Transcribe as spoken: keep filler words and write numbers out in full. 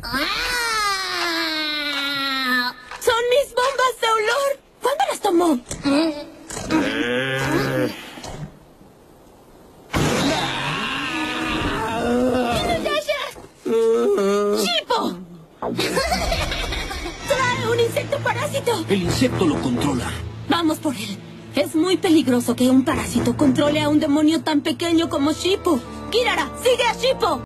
¡Ah! ¡Son mis bombas de olor! ¿Cuándo las tomó? ¡Shippo! ¡Trae un insecto parásito! El insecto lo controla. Vamos por él. Es muy peligroso que un parásito controle a un demonio tan pequeño como Shippo. Kirara, sigue a Shippo.